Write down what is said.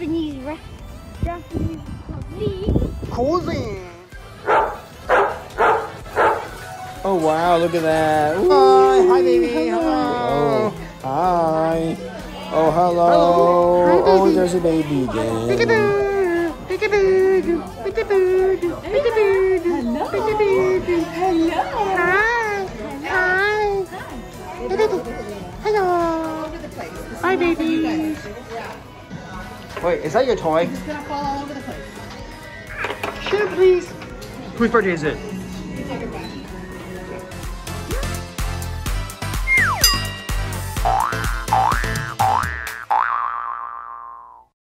Japanese cuisine. Oh wow, look at that. Hi baby. Oh, hi. Oh, hello. Hello. Hi, Oh, baby. there's a baby again. Peekaboo. Peekaboo. Peekaboo. Peekaboo. Peekaboo. Hello. Hi. Hi. Hello. Hi baby. Wait, is that your toy? It's gonna fall all over the place. Sure, please. Whose birthday is it? You take it back.